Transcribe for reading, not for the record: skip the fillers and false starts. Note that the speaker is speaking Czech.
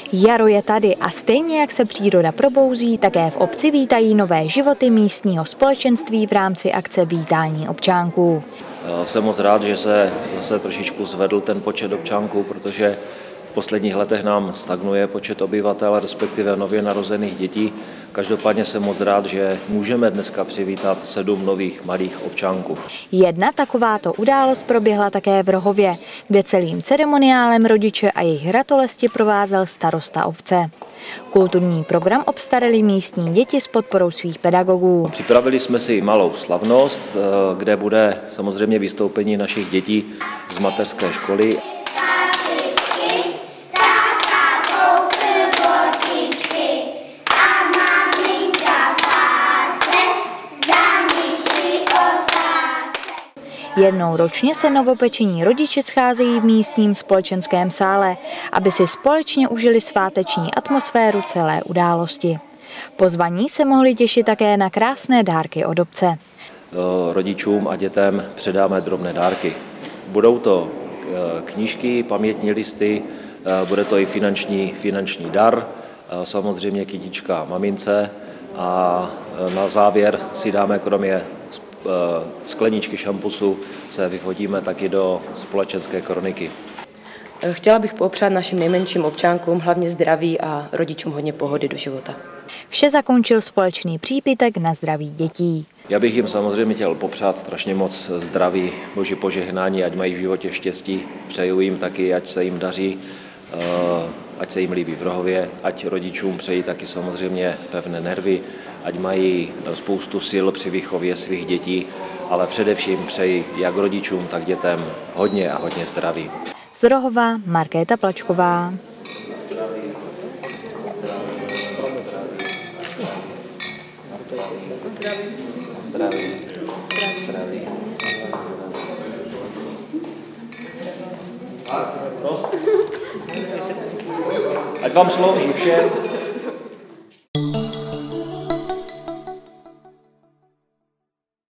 Jaro je tady a stejně jak se příroda probouzí, také v obci vítají nové životy místního společenství v rámci akce Vítání občánků. Jsem moc rád, že se zase trošičku zvedl ten počet občánků, protože v posledních letech nám stagnuje počet obyvatel, respektive nově narozených dětí. Každopádně jsem moc rád, že můžeme dneska přivítat 7 nových malých občánků. Jedna takováto událost proběhla také v Rohově, kde celým ceremoniálem rodiče a jejich ratolesti provázel starosta obce. Kulturní program obstarali místní děti s podporou svých pedagogů. Připravili jsme si malou slavnost, kde bude samozřejmě vystoupení našich dětí z mateřské školy. Jednou ročně se novopečení rodiče scházejí v místním společenském sále, aby si společně užili sváteční atmosféru celé události. Pozvaní se mohli těšit také na krásné dárky od obce. Rodičům a dětem předáme drobné dárky. Budou to knížky, pamětní listy, bude to i finanční dar, samozřejmě kytička mamince a na závěr si dáme kromě skleničky šampusu se vyfotíme taky do společenské kroniky. Chtěla bych popřát našim nejmenším občánkům hlavně zdraví a rodičům hodně pohody do života. Vše zakončil společný přípitek na zdraví dětí. Já bych jim samozřejmě chtěl popřát strašně moc zdraví, boží požehnání, ať mají v životě štěstí. Přeju jim taky, ať se jim daří, ať se jim líbí v Rohově, ať rodičům přeji taky samozřejmě pevné nervy, ať mají spoustu sil při výchově svých dětí, ale především přeji jak rodičům, tak dětem hodně a hodně zdraví. Z Rohova Markéta Plačková. Ať vám slouží všem.